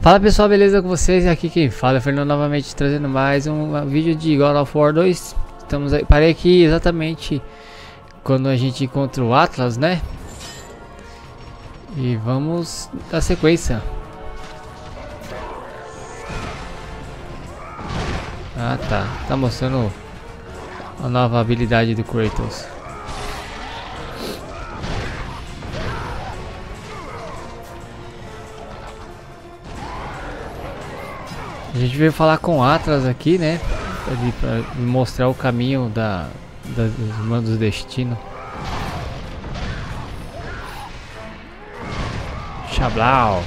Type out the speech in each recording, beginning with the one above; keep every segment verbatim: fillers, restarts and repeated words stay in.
Fala pessoal, beleza com vocês? Aqui quem fala é o Fernando, novamente trazendo mais um vídeo de God of War dois. Estamos aí, parei aqui exatamente quando a gente encontra o Atlas, né? E vamos dar sequência. Ah tá, tá mostrando a nova habilidade do Kratos. A gente veio falar com o Atlas aqui, né? Para mostrar o caminho da, da dos Irmãos do Destino. Xablau.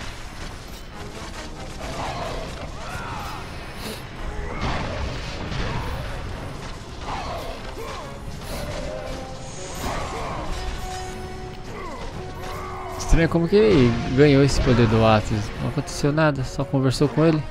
Estranho como que ele ganhou esse poder do Atlas. Não aconteceu nada, só conversou com ele.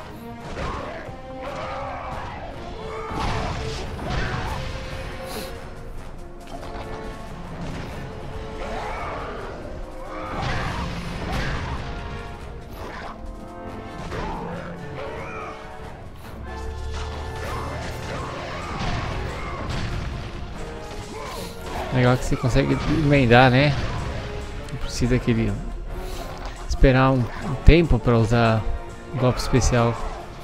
Legal que você consegue emendar, né? Não precisa aquele esperar um, um tempo para usar o golpe especial.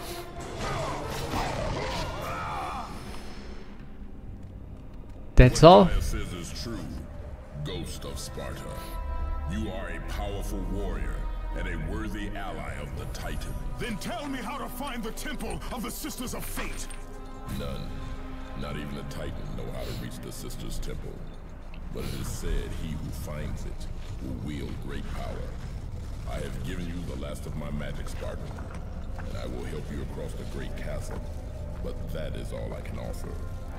That's all? Ghost of Sparta. You are a powerful warrior and a worthy ally of the Titan. Then tell me how to find the temple of the Sisters of Fate. None. Not even the Titan know how to reach the Sisters' Temple. But it is said he who finds it will wield great power. I have given you the last of my magic, Spartan, and I will help you across the great chasm. But that is all I can offer.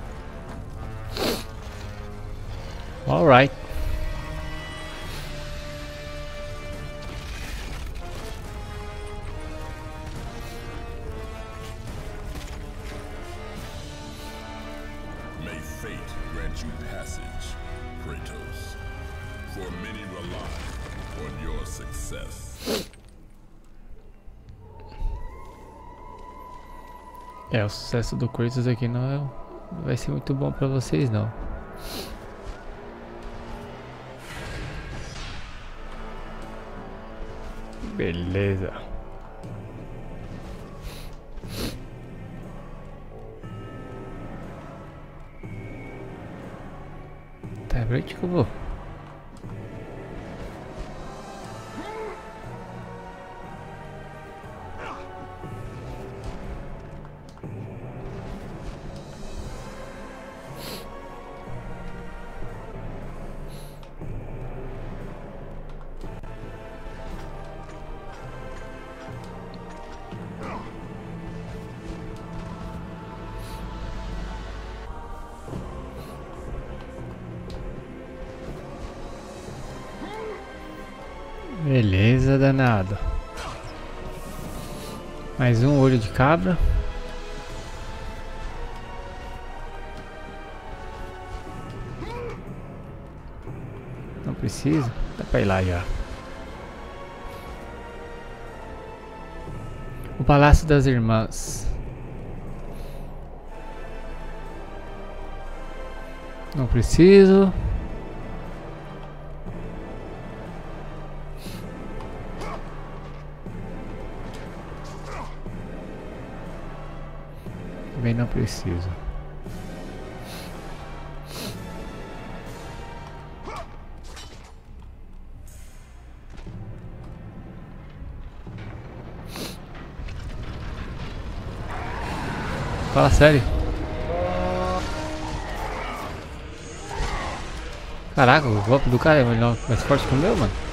All right. May fate grant you passage, Kratos, for many rely on your success. É, o sucesso do Kratos aqui não, é, não vai ser muito bom pra vocês não. Beleza. Tá, pra onde que eu vou? Beleza, danado. Mais um olho de cabra. Não precisa, dá pra ir lá já. O Palácio das Irmãs. Não preciso. Também não preciso. Fala sério. Caraca, o golpe do cara é melhor, mais forte que o meu, mano.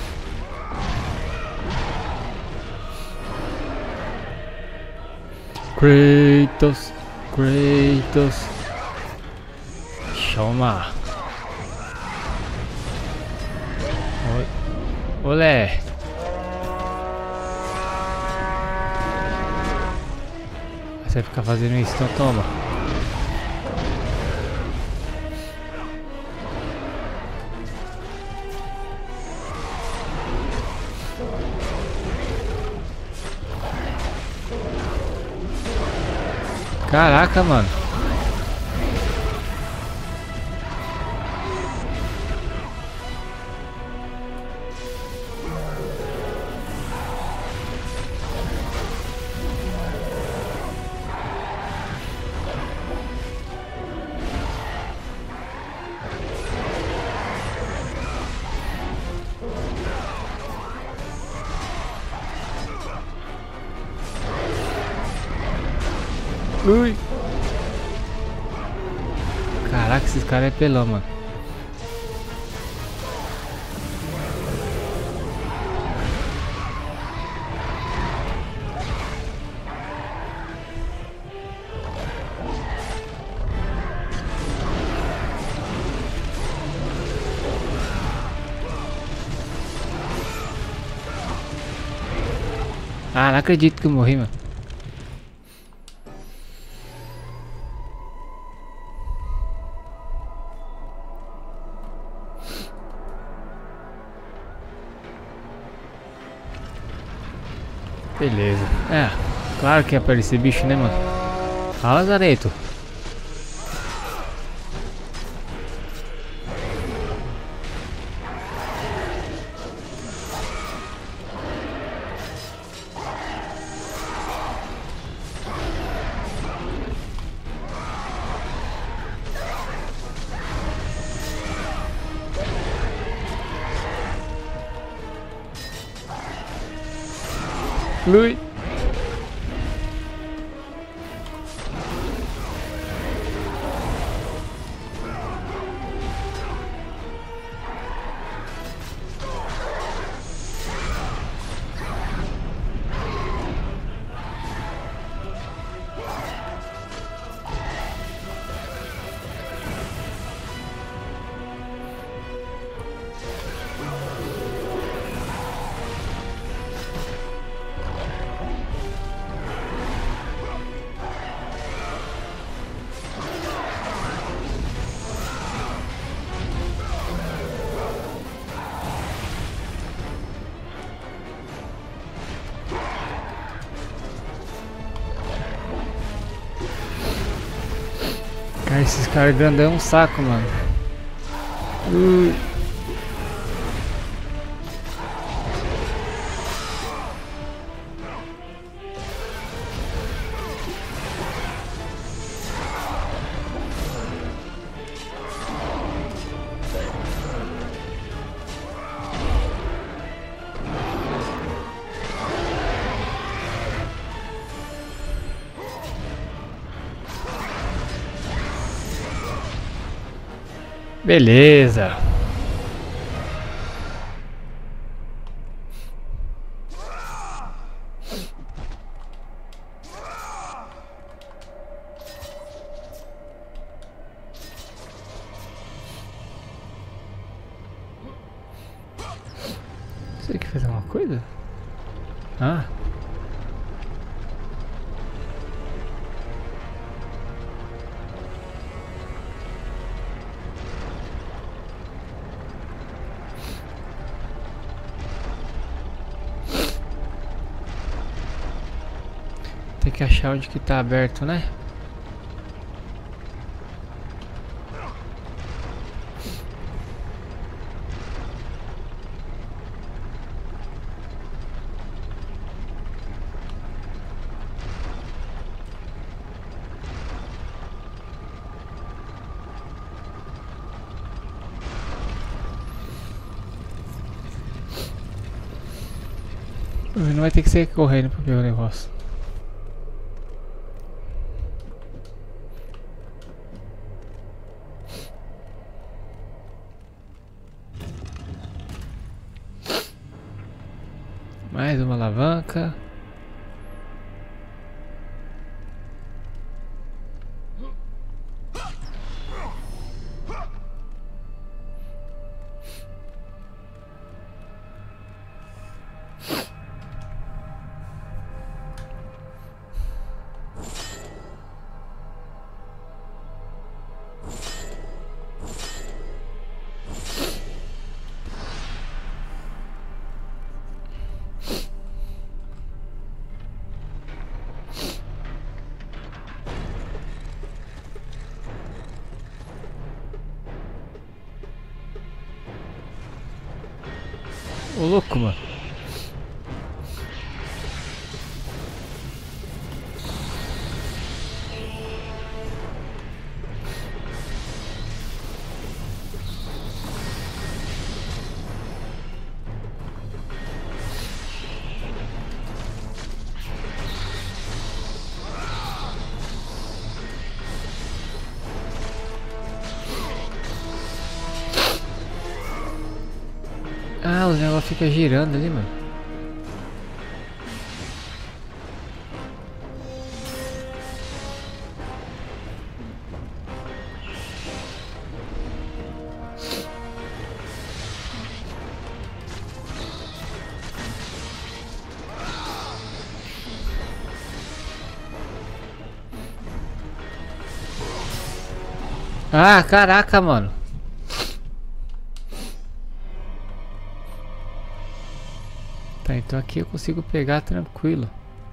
Kratos, Kratos, chama. Olé. Você vai ficar fazendo isso, então toma. Caraca, mano. Ui. Caraca, esses caras é pelão, mano. Ah, não acredito que eu morri, mano. Beleza. É, claro que ia aparecer bicho, né, mano? Fala, Zareto. Lui. Cara, esses caras grandão é um saco, mano. Ui. Beleza. Você quer fazer uma coisa? Ah. Tem que achar onde que tá aberto, né? Não vai ter que ser correndo pra ver o negócio. Mais uma alavanca. louco, mano. Ah, o negócio fica girando ali, mano. Ah, caraca, mano. Tá, então aqui eu consigo pegar tranquilo.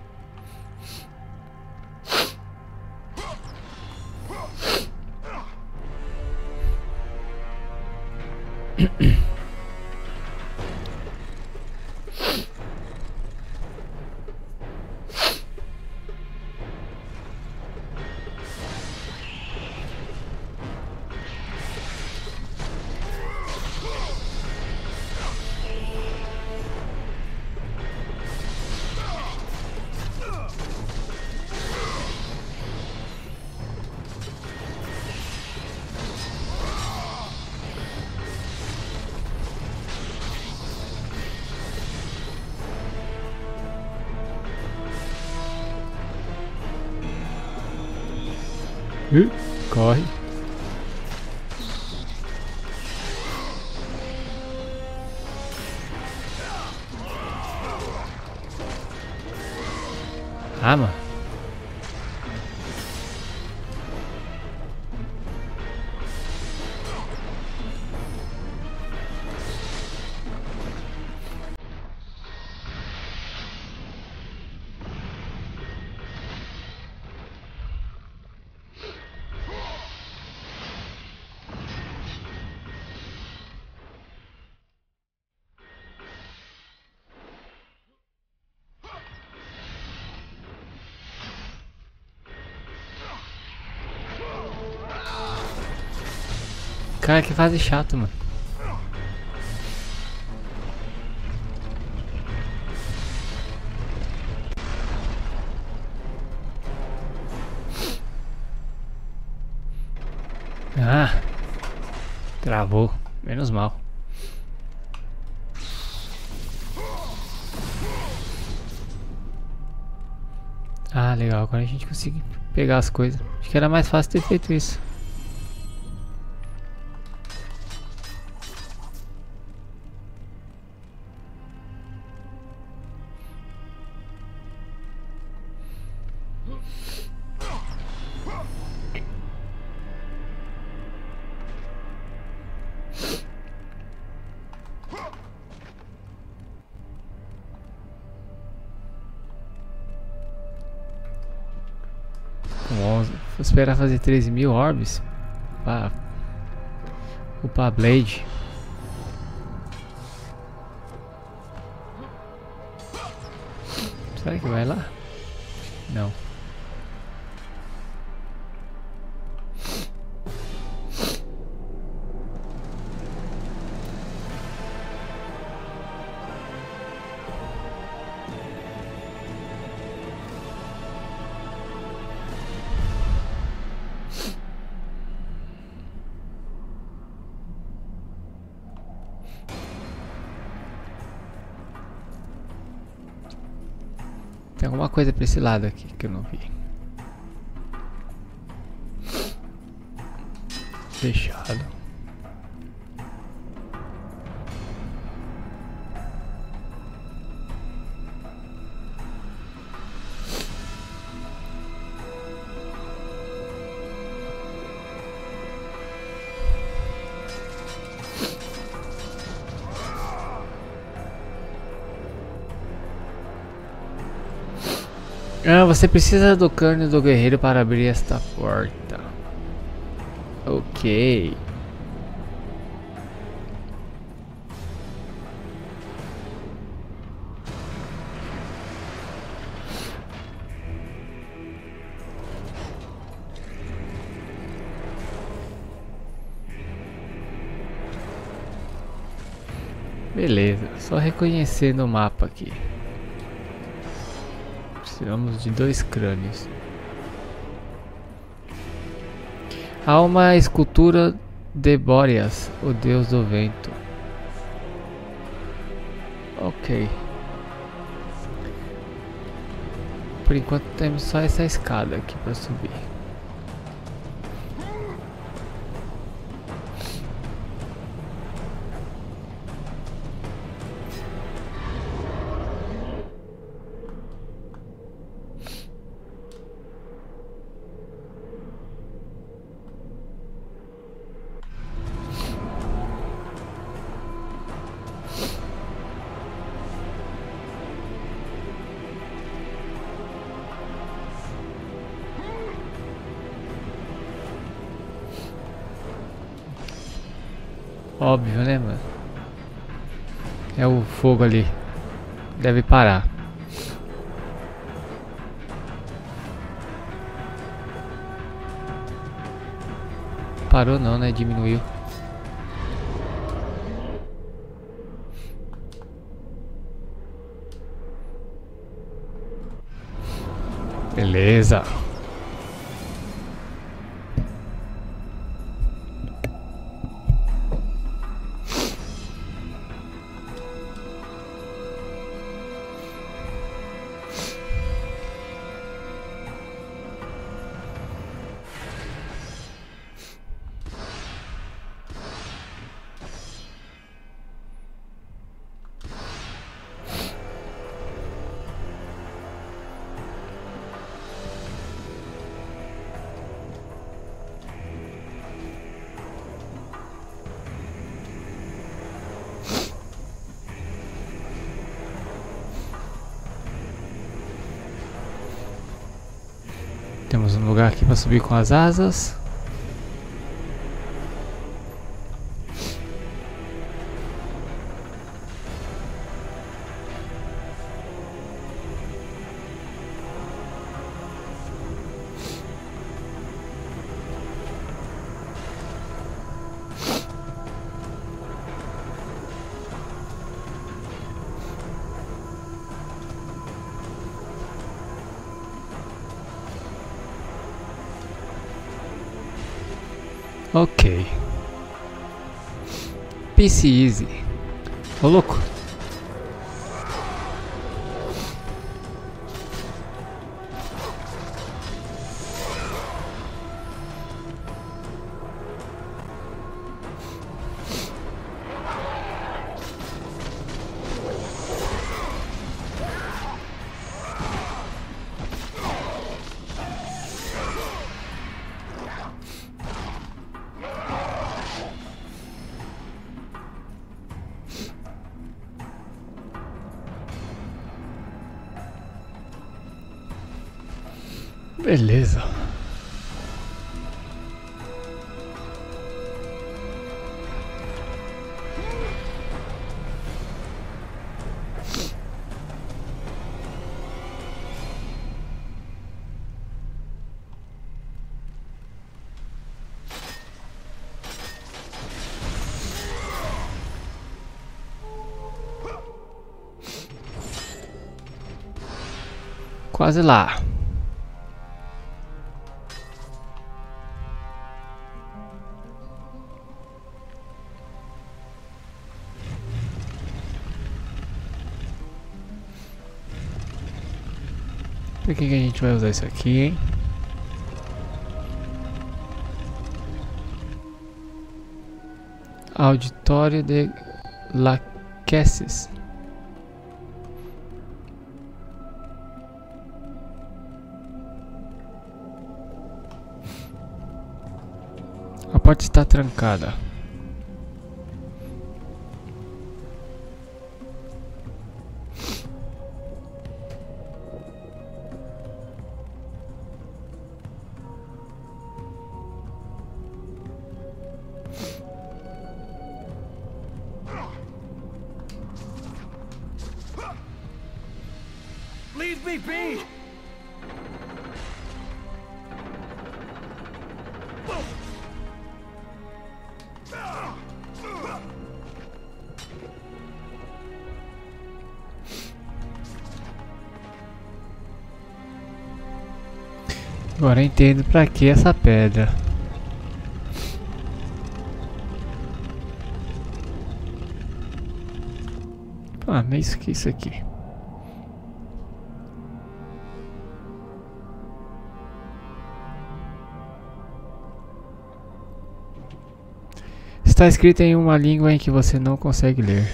Ih, corre. Ah, mano. Cara, que fase chato, mano. Ah, travou. Menos mal. Ah, legal. Agora a gente consegue pegar as coisas. Acho que era mais fácil ter feito isso. Vou esperar fazer treze mil orbes para upar a Blade. Será que vai lá? Não. Tem alguma coisa pra esse lado aqui que eu não vi. Fechado. Ah, você precisa do crânio do guerreiro para abrir esta porta. Ok. Beleza, só reconhecendo o mapa aqui. Precisamos de dois crânios. Há uma escultura de Boreas, o deus do vento. Ok. Por enquanto temos só essa escada aqui para subir. Óbvio, né, mano? É o fogo ali. Deve parar. Parou não, né? Diminuiu. Beleza. Temos um lugar aqui para subir com as asas. Ok. P C Easy. Ô louco. Beleza. Quase lá. Por que que a gente vai usar isso aqui, hein? Auditório de Lachesis. A porta está trancada. Leave me be! Agora eu entendo pra que essa pedra. Ah, não é isso que é isso aqui. Está escrito em uma língua em que você não consegue ler.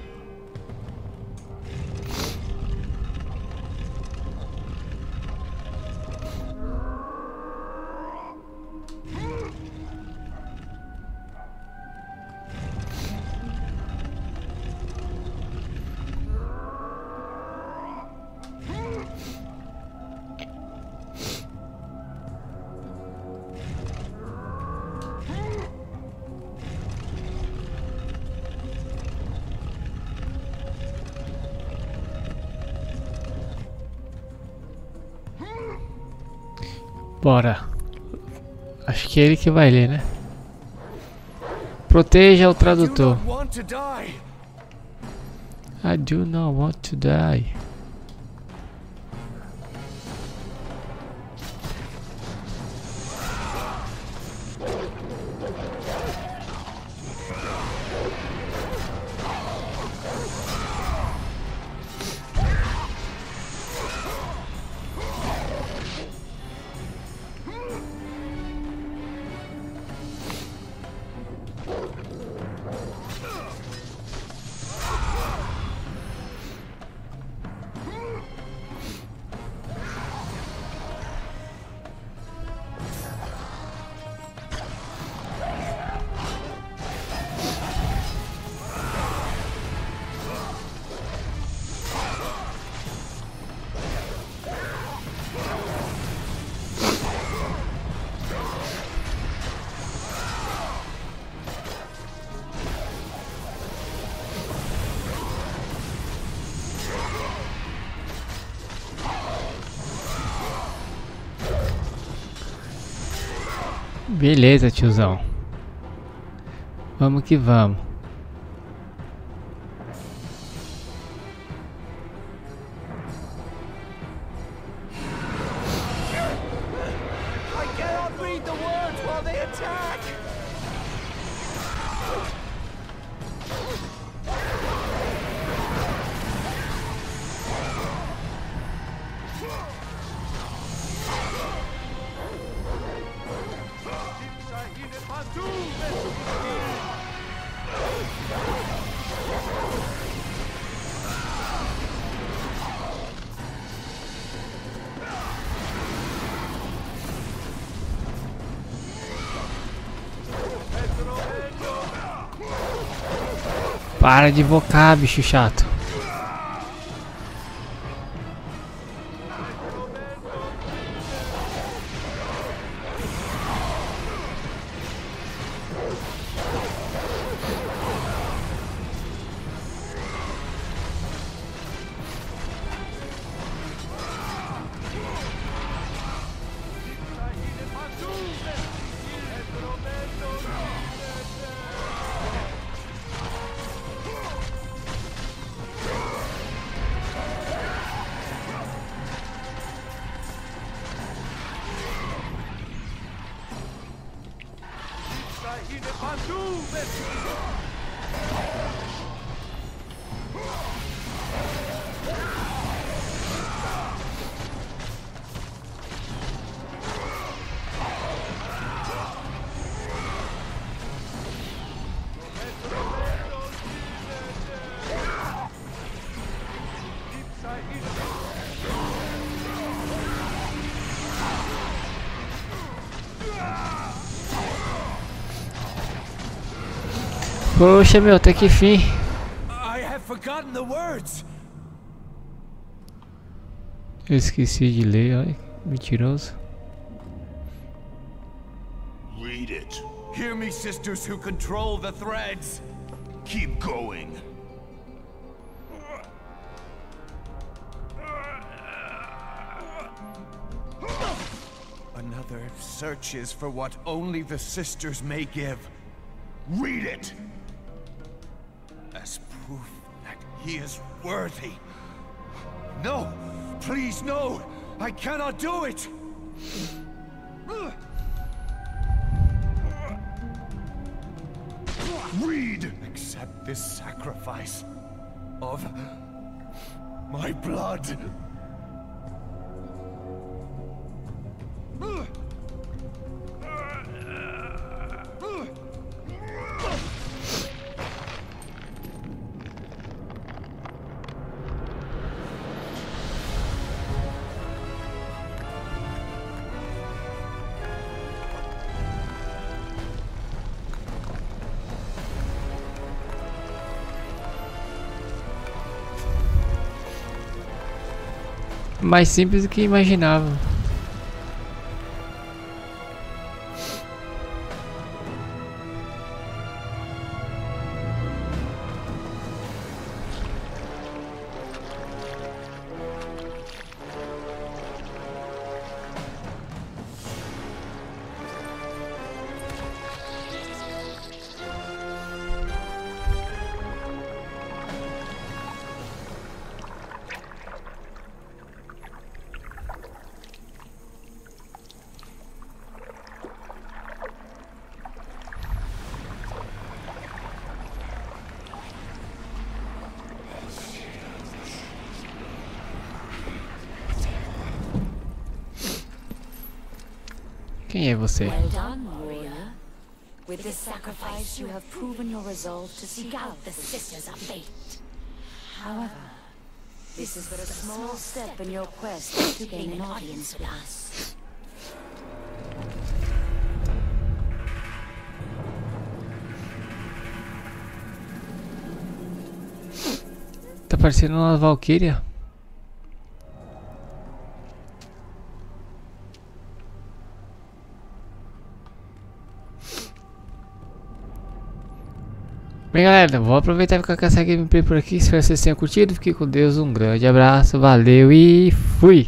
Bora. Acho que é ele que vai ler, né? Proteja o tradutor. I do not want to die. Beleza, tiozão. Vamos que vamos. I cannot read the words while they attack. Para de invocar, bicho chato. Poxa, meu, até que fim. I have forgotten the words. Eu esqueci de ler, olha, mentiroso. Read it. Hear me, sisters who control the threads. Keep going. Another searches for what only the sisters may give. Read it. As proof that he is worthy. No! Please, no! I cannot do it! Read! Accept this sacrifice of my blood. Mais simples do que imaginava. Quem é você? Well done, warrior. With this sacrifice, you have proven your resolve to seek out the Sisters of Fate. However, this is but a small step in your quest to gain an audience with us. Tá parecendo uma Valkyria. Bem, galera, vou aproveitar e ficar com essa gameplay por aqui. Espero que vocês tenham curtido. Fique com Deus, um grande abraço, valeu e fui!